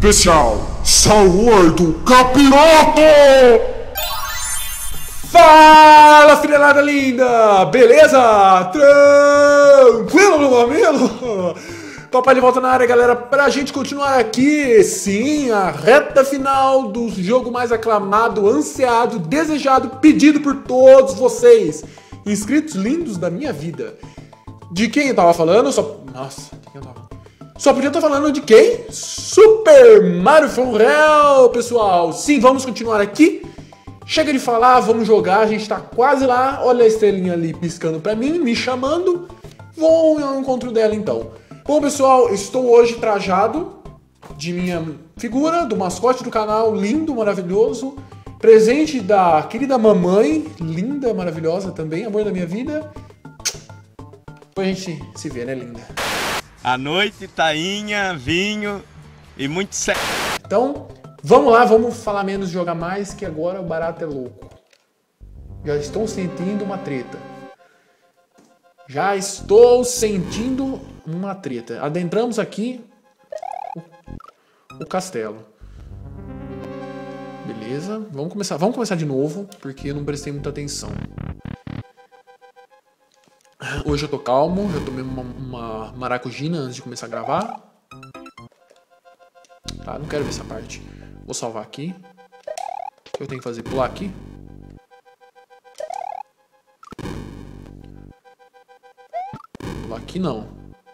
Especial Saúde do Capiroto! Fala, filharada linda! Beleza? Tranquilo, meu amigo? Papai de volta na área, galera, pra gente continuar aqui, sim, a reta final do jogo mais aclamado, ansiado, desejado, pedido por todos vocês, inscritos lindos da minha vida. De quem eu tava falando? Nossa, de quem eu tava falando? Só podia estar falando de quem? Super Mario For Real, pessoal. Sim, vamos continuar aqui. Chega de falar, vamos jogar, a gente tá quase lá. Olha a estrelinha ali piscando pra mim, me chamando. Vou ao encontro dela então. Bom, pessoal, estou hoje trajado de minha figura, do mascote do canal, lindo, maravilhoso. Presente da querida mamãe, linda, maravilhosa também, amor da minha vida. Depois a gente se vê, né, linda? À noite, tainha, vinho e muito sexo. Então, vamos lá, vamos falar menos, jogar mais, que agora o barato é louco. Já estou sentindo uma treta. Já estou sentindo uma treta. Adentramos aqui o castelo. Beleza, vamos começar de novo, porque eu não prestei muita atenção. Hoje eu tô calmo, já tomei uma maracujina antes de começar a gravar. Tá, não quero ver essa parte. Vou salvar aqui. O que eu tenho que fazer? Pular aqui? Pular aqui não.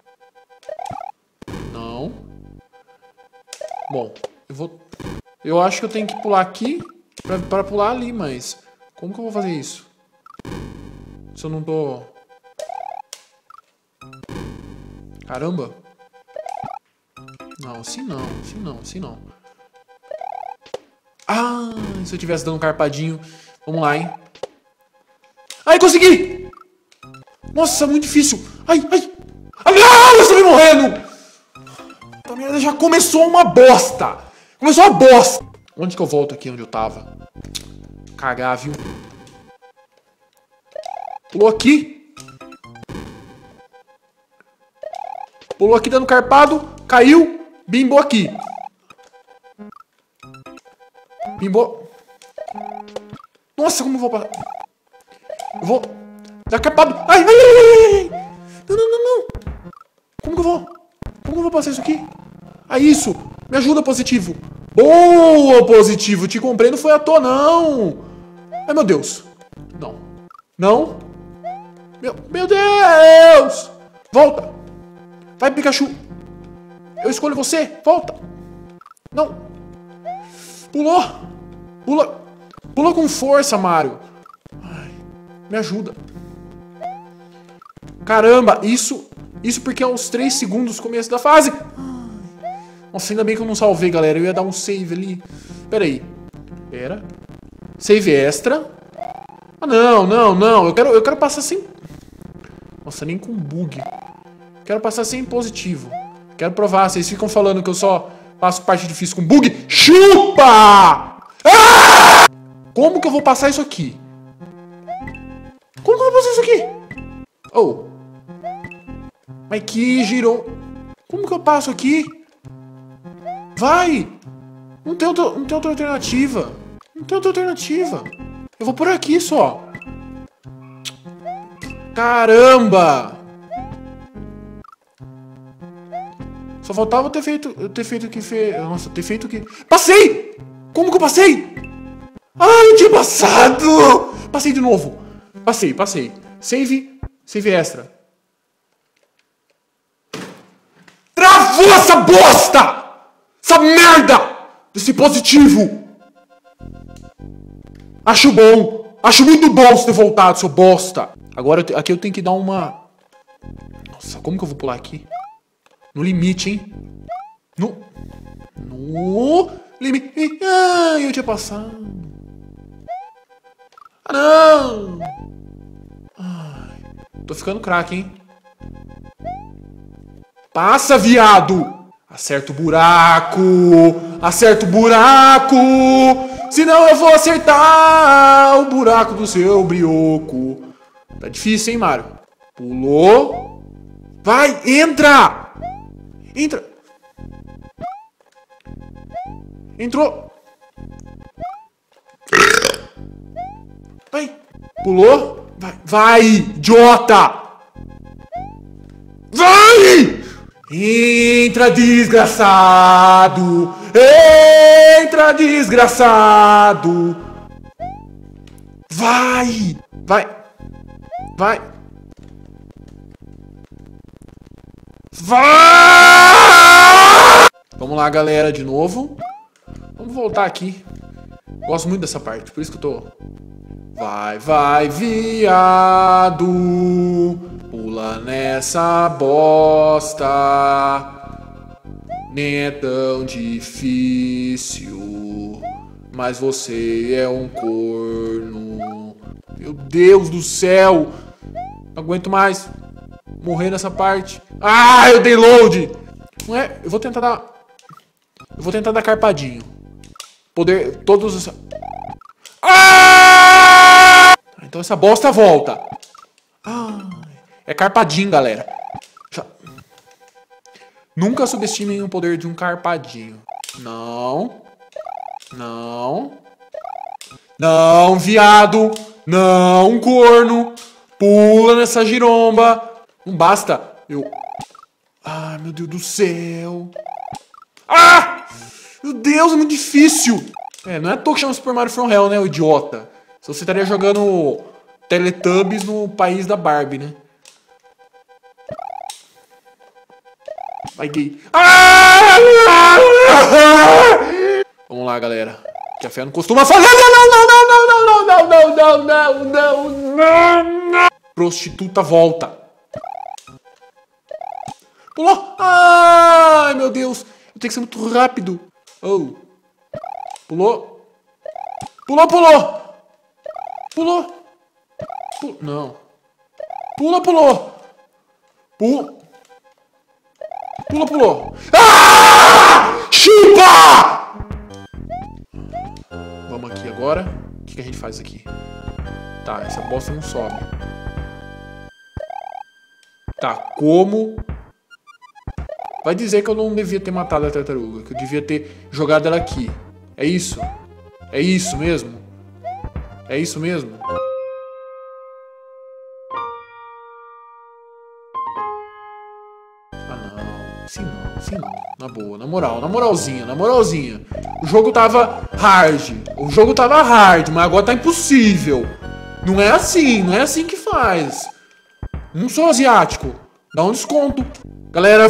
Não. Bom, eu acho que eu tenho que pular aqui pra pular ali, mas como que eu vou fazer isso? Se eu não tô... Caramba! Não, assim não, assim não, assim não. Ah, se eu tivesse dando um carpadinho. Vamos lá, hein? Ai, consegui! Nossa, muito difícil. Ai, ai. Ah, eu estou morrendo! Essa merda já começou uma bosta. Começou uma bosta. Onde que eu volto aqui onde eu tava? Cagar, viu? Pulou aqui. Pulou aqui dando carpado, caiu, bimbou aqui. Bimbou. Nossa, como eu vou passar? Eu vou dar carpado. Ai, ai, ai, ai, ai. Não, não, não, não. Como que eu vou? Como que eu vou passar isso aqui? Ah, isso. Me ajuda, positivo. Boa, positivo. Te comprei, não foi à toa, não. Ai, meu Deus. Não. Não. Meu Deus. Volta. Vai, Pikachu! Eu escolho você! Volta! Não! Pulou! Pula! Pula com força, Mario! Ai, me ajuda! Caramba! Isso porque é uns 3 segundos do começo da fase! Ai. Nossa, ainda bem que eu não salvei, galera. Eu ia dar um save ali. Pera aí. Pera. Save extra. Ah, não, não, não. Eu quero passar sem... Nossa, nem com bug. Quero passar sem positivo. Quero provar. Vocês ficam falando que eu só passo parte difícil com bug. Chupa! Ah! Como que eu vou passar isso aqui? Como que eu vou passar isso aqui? Oh. Mas que girou. Como que eu passo aqui? Vai! Não tem outra alternativa. Não tem outra alternativa. Eu vou por aqui só. Caramba! Só faltava eu ter feito o que fez. Nossa, ter feito o que... Passei! Como que eu passei? Ah, eu tinha passado! Passei de novo. Passei. Save extra. Travou essa bosta! Essa merda! Desse positivo! Acho bom. Acho muito bom você ter voltado, seu bosta. Agora, aqui eu tenho que dar uma... Nossa, como que eu vou pular aqui? No limite, hein? No limite. Ah, eu tinha passado. Ah, não! Ai, tô ficando craque, hein? Passa, viado! Acerta o buraco! Acerta o buraco! Senão eu vou acertar o buraco do seu brioco. Tá difícil, hein, Mario? Pulou. Vai, entra! Entra! Entrou. Vai. Pulou. Vai, idiota. Vai. Entra, desgraçado. Entra, desgraçado. Vai. Vai. Vai. Vai. Vamos lá, galera, de novo. Vamos voltar aqui. Gosto muito dessa parte, por isso que eu tô... Vai, viado. Pula nessa bosta. Nem é tão difícil. Mas você é um corno. Meu Deus do céu. Não aguento mais morrer nessa parte. Ah, eu dei load. Não é? Eu vou tentar dar carpadinho. Poder... Todos os... Ah! Então essa bosta volta. Ah, é carpadinho, galera. Nunca subestimem o poder de um carpadinho. Não. Não. Não, viado. Não, corno. Pula nessa giromba. Não basta. Ai, meu Deus do céu. Ah! Meu Deus, é muito difícil. Não é à toa que chama Super Mario From Hell, né, o idiota. Se você estaria jogando Teletubbies no país da Barbie, né? Vai, gay. Ah! Vamos lá, galera. Que a fé não costuma fazer. Não. Prostituta, volta. Pulou. Ai, meu Deus. Eu tenho que ser muito rápido. Oh. Pulou. Pulou. Não. Pulou. Pulou. Ah! Chupa! Vamos aqui agora. O que a gente faz aqui? Tá, essa bosta não sobe. Tá, como... Vai dizer que eu não devia ter matado a tartaruga, que eu devia ter jogado ela aqui. É isso? É isso mesmo? É isso mesmo? Ah, não. Assim não. Na boa, na moralzinha. O jogo tava hard, mas agora tá impossível. Não é assim que faz. Não sou asiático. Dá um desconto. Galera,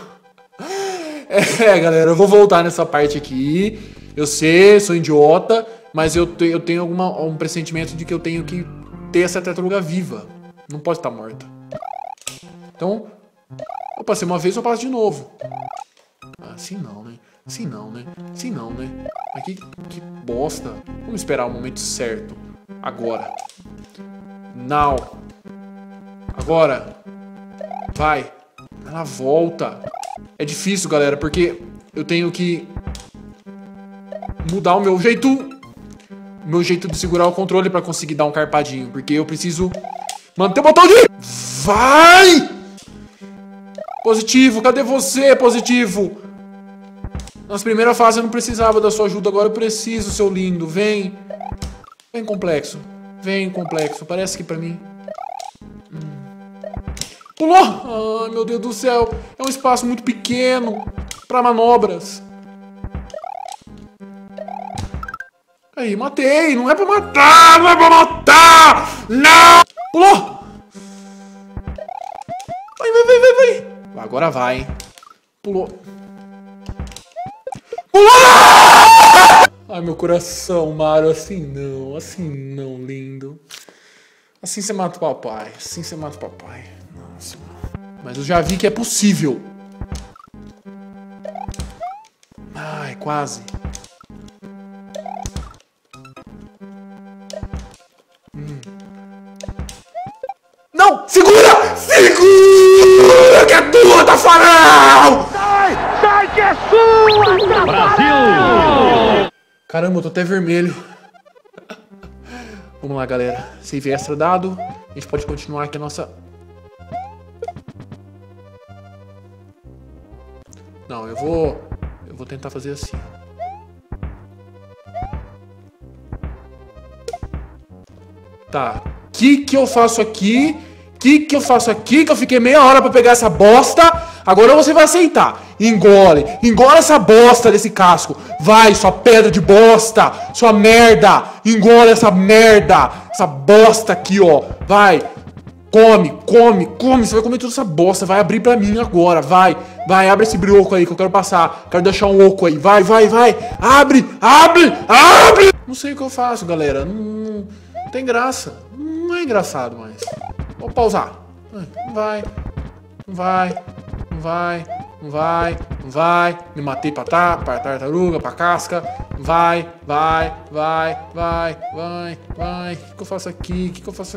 galera, eu vou voltar nessa parte aqui. Eu sei, sou idiota, mas eu tenho um pressentimento de que eu tenho que ter essa tartaruga viva. Não pode estar morta. Então, eu passei uma vez, eu passo de novo. Assim não, né? Mas que bosta. Vamos esperar o momento certo. Agora. Now. Agora. Vai. Ela volta. É difícil, galera, porque eu tenho que mudar o meu jeito de segurar o controle pra conseguir dar um carpadinho, porque eu preciso manter o botão de... Vai! Positivo, cadê você, Positivo? Nas primeiras fases eu não precisava da sua ajuda, agora eu preciso, seu lindo. Vem. Vem, complexo. Aparece aqui pra mim. Pulou! Ai, meu Deus do céu. É um espaço muito pequeno pra manobras. Aí, matei. Não é pra matar! Não! Pulou! Vai. Agora vai, hein? Pulou. Ai, meu coração, Mario. Assim não, lindo. Assim você mata o papai. Nossa. Mas eu já vi que é possível. Ai, quase. Não! Segura! Que é tua, Tafarel! Sai que é sua, Brasil! Caramba, eu tô até vermelho. Vamos lá, galera. Save extra dado. A gente pode continuar aqui a nossa... Não, eu vou tentar fazer assim. Tá. Que eu faço aqui? Que eu faço aqui? Que eu fiquei meia hora pra pegar essa bosta. Agora você vai aceitar. Engole. Engole essa bosta desse casco. Vai, sua pedra de bosta. Sua merda. Engole essa merda. Essa bosta aqui, ó. Vai. Come. Você vai comer toda essa bosta. Vai abrir pra mim agora. Vai, abre esse brioco aí que eu quero passar. Quero deixar um oco aí. Vai. Abre. Não sei o que eu faço, galera. Não tem graça. Não é engraçado mais. Vou pausar. Não vai. Me matei pra tartaruga, pra casca. Vai. O que eu faço aqui?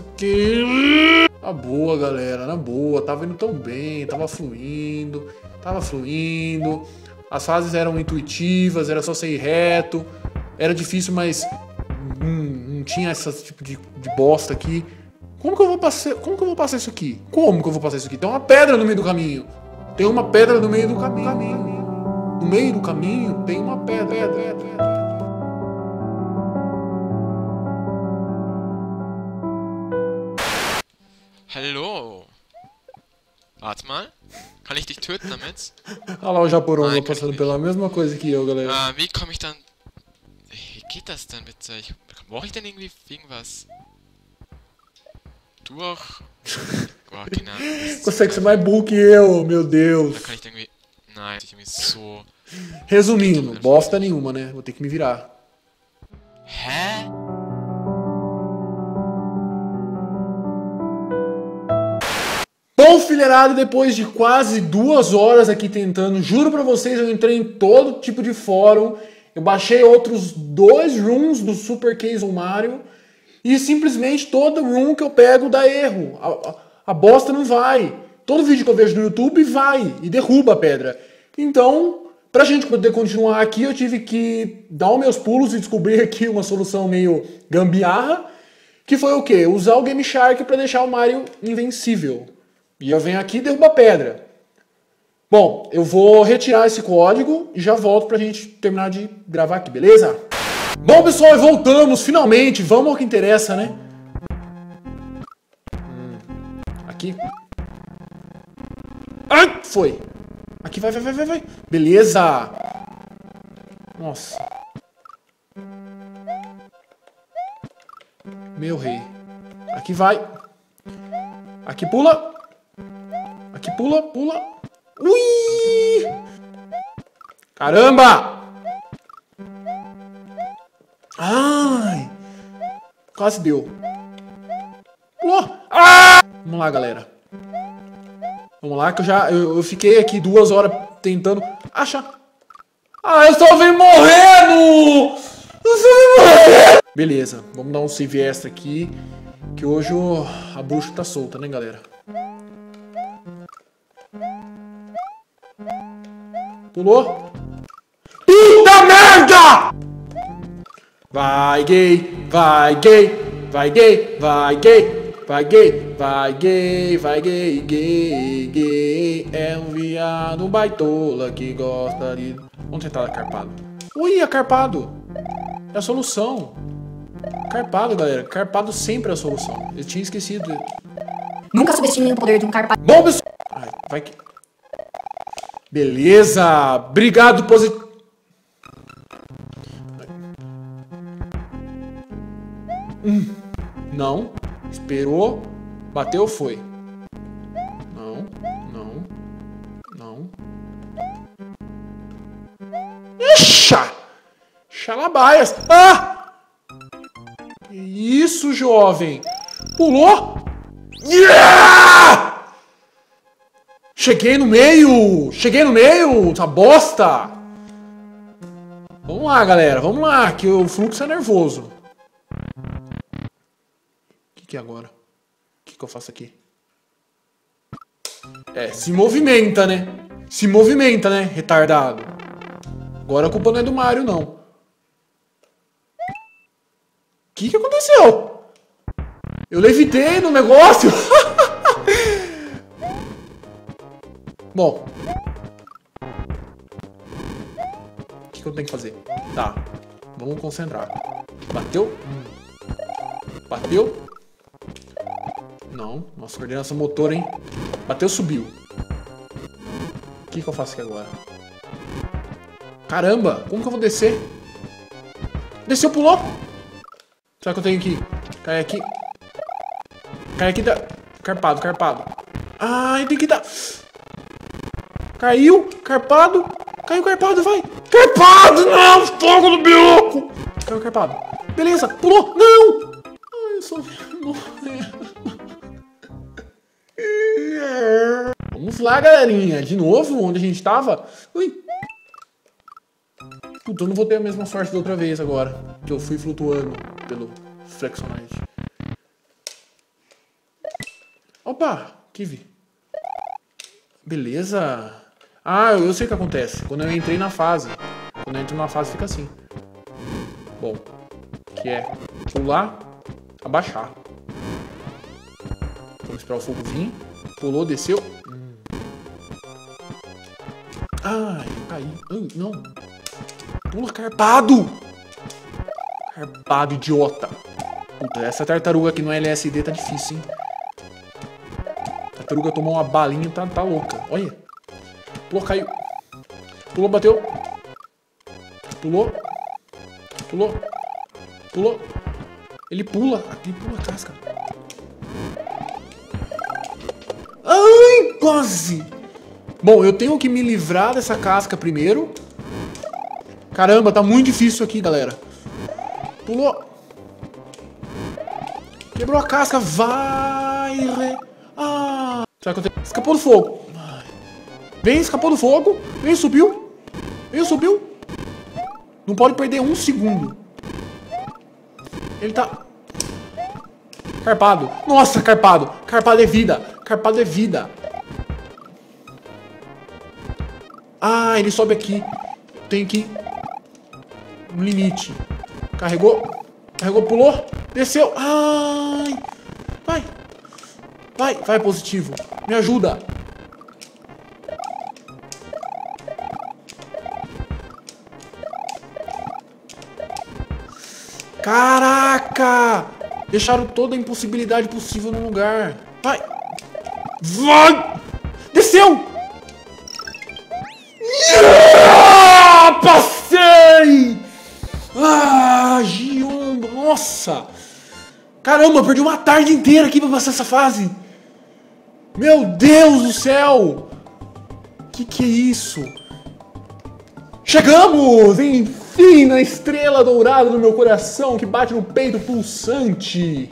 Na boa, galera, na boa. Tava indo tão bem, tava fluindo. As fases eram intuitivas, era só sair reto. Era difícil, mas não tinha esse tipo de bosta aqui. Como que eu vou passar isso aqui? Tem uma pedra no meio do caminho. No meio do caminho tem uma pedra. Hallo. Warte mal. Kann ich dich töten damit? Olha lá o Japoronga passando pela mesma coisa que eu, galera. Wie komme ich dann... Wie geht das denn bitte? Brauche ich denn irgendwie irgendwas? Durch... Boah, keine Ahnung. Consegue ser mais burro que eu, meu Deus. Da kann ich irgendwie... Nein, ich irgendwie so... Resumindo, bosta nenhuma, né? Vou ter que me virar. Hä? Bom, filharado, depois de quase 2 horas aqui tentando, juro pra vocês, eu entrei em todo tipo de fórum, eu baixei outros 2 rooms do Super Castle Mario e simplesmente todo room que eu pego dá erro. A bosta não vai. Todo vídeo que eu vejo no YouTube vai e derruba a pedra. Então, pra gente poder continuar aqui, eu tive que dar os meus pulos e descobrir aqui uma solução meio gambiarra, que foi o quê? Usar o Game Shark pra deixar o Mario invencível. E eu venho aqui e derrubo a pedra. Bom, eu vou retirar esse código e já volto pra gente terminar de gravar aqui, beleza? Bom, pessoal, voltamos, finalmente. Vamos ao que interessa, né? Aqui. Ai, foi. Aqui, vai. Beleza. Nossa. Meu rei. Aqui vai. Aqui pula. Aqui pula. Ui! Caramba! Ai! Quase deu. Pulou! Ah! Vamos lá, galera. Vamos lá, que eu fiquei aqui 2 horas tentando achar. Ah, eu só vim morrendo! Beleza, vamos dar um save extra aqui, que hoje a bruxa tá solta, né, galera? Pulou? Puta merda! Vai gay. É um viado baitola que gosta de... Vamos tentar carpado. Ui, é carpado. É a solução. Carpado, galera. Carpado sempre é a solução. Eu tinha esquecido. Nunca subestime o poder de um carpado. Bom, pessoal... Ai, vai que... Beleza. Obrigado, positivo. Não. Esperou. Bateu, foi. Não. Ixa! Xalabaias. Ah! Que isso, jovem? Pulou? Yeah! Cheguei no meio, essa bosta. Vamos lá, galera, vamos lá, que o fluxo é nervoso. O que é agora? O que eu faço aqui? É, se movimenta, né? Retardado. Agora a culpa não é do Mario, não. O que aconteceu? Eu levitei no negócio. Bom. O que eu tenho que fazer? Tá. Vamos concentrar. Bateu. Não. Nossa, coordenação motora, hein? Bateu, subiu. O que eu faço aqui agora? Caramba, como que eu vou descer? Desceu, pulou. Será que eu tenho que cair aqui? Cair aqui, dá... Carpado, carpado. Ai, tem que dar... Caiu, carpado. Caiu, carpado, vai. Carpado, não, fogo no bioco. Caiu, carpado. Beleza, pulou, não. Ai, eu sou... Vamos lá, galerinha. De novo, onde a gente tava. Ui. Puta, eu não vou ter a mesma sorte da outra vez agora. Que eu fui flutuando pelo Flexonite. Opa, Kiwi. Beleza. Ah, eu sei o que acontece. Quando eu entrei na fase. Quando eu entro na fase fica assim. Bom. Que é pular, abaixar. Vamos esperar o fogo vir. Pulou, desceu. Ai, caí. Não. Pula, carpado! Carpado, idiota. Puta, essa tartaruga aqui no LSD tá difícil, hein? A tartaruga tomou uma balinha, tá louca. Olha. Pulou, caiu. Pulou, bateu. Pulou. Pulou. Pulou. Ele pula a casca. Ai, quase. Bom, eu tenho que me livrar dessa casca primeiro. Caramba, tá muito difícil isso aqui, galera. Pulou. Quebrou a casca. Vai. Ah. Será que eu tenho... Escapou do fogo. Vem, escapou do fogo. Vem, subiu. Vem, subiu. Não pode perder um segundo. Ele tá... Carpado. Nossa, carpado. Carpado é vida. Carpado é vida. Ah, ele sobe aqui. Tem que... No limite. Carregou. Carregou, pulou. Desceu. Ai. Vai. Vai, vai, positivo. Me ajuda. Caraca! Deixaram toda a impossibilidade possível no lugar. Vai! Vai! Desceu! Yeah! Passei! Ah, Giombo! Nossa! Caramba, eu perdi uma tarde inteira aqui pra passar essa fase. Meu Deus do céu! Que é isso? Chegamos! Enfim, na estrela dourada do meu coração que bate no peito pulsante.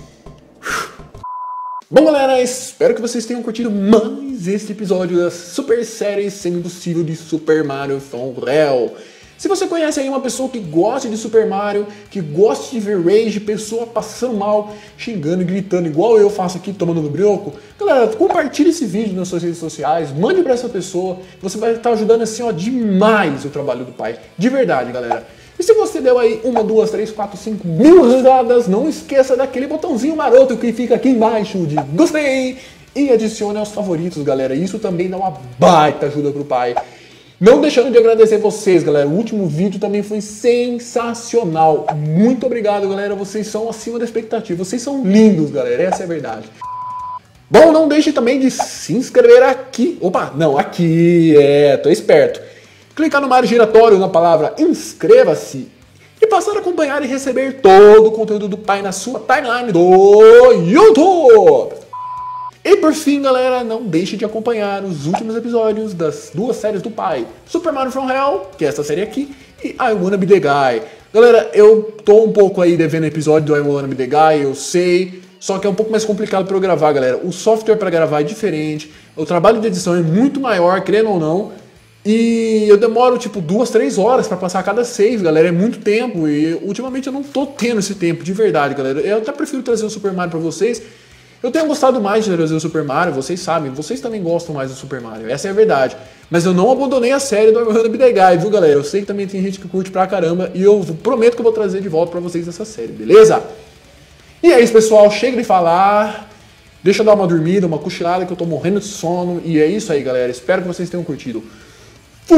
Bom, galera, espero que vocês tenham curtido mais este episódio da super série semi-impossível de Super Mario from Hell. Se você conhece aí uma pessoa que gosta de Super Mario, que gosta de ver rage, pessoa passando mal, xingando e gritando igual eu faço aqui tomando no brioco, galera, compartilhe esse vídeo nas suas redes sociais, mande pra essa pessoa, você vai estar ajudando assim, ó, demais o trabalho do pai, de verdade, galera. E se você deu aí 1, 2, 3, 4, 5 mil risadas, não esqueça daquele botãozinho maroto que fica aqui embaixo de gostei e adicione aos favoritos, galera. Isso também dá uma baita ajuda pro pai. Não deixando de agradecer vocês, galera. O último vídeo também foi sensacional. Muito obrigado, galera. Vocês são acima da expectativa. Vocês são lindos, galera. Essa é a verdade. Bom, não deixe também de se inscrever aqui. Opa, não, aqui. Tô esperto. Clicar no Mario giratório na palavra inscreva-se e passar a acompanhar e receber todo o conteúdo do pai na sua timeline do YouTube. E por fim, galera, não deixe de acompanhar os últimos episódios das duas séries do pai, Super Mario from Hell, que é essa série aqui, e I Wanna Be The Guy. Galera, eu tô um pouco aí devendo episódio do I Wanna Be The Guy, eu sei, só que é um pouco mais complicado pra eu gravar, galera. O software pra gravar é diferente, o trabalho de edição é muito maior, crendo ou não, e eu demoro tipo 2, 3 horas pra passar cada save, galera, é muito tempo, e ultimamente eu não tô tendo esse tempo, de verdade, galera. Eu até prefiro trazer o Super Mario pra vocês. Eu tenho gostado mais de trazer o Super Mario, vocês sabem, vocês também gostam mais do Super Mario, essa é a verdade. Mas eu não abandonei a série do I Wanna Be The Guy, viu, galera? Eu sei que também tem gente que curte pra caramba e eu prometo que eu vou trazer de volta pra vocês essa série, beleza? E é isso, pessoal, chega de falar, deixa eu dar uma dormida, uma cochilada que eu tô morrendo de sono. E é isso aí, galera, espero que vocês tenham curtido. Fui!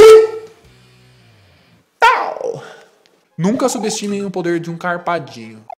Tchau! Nunca subestimem o poder de um carpadinho.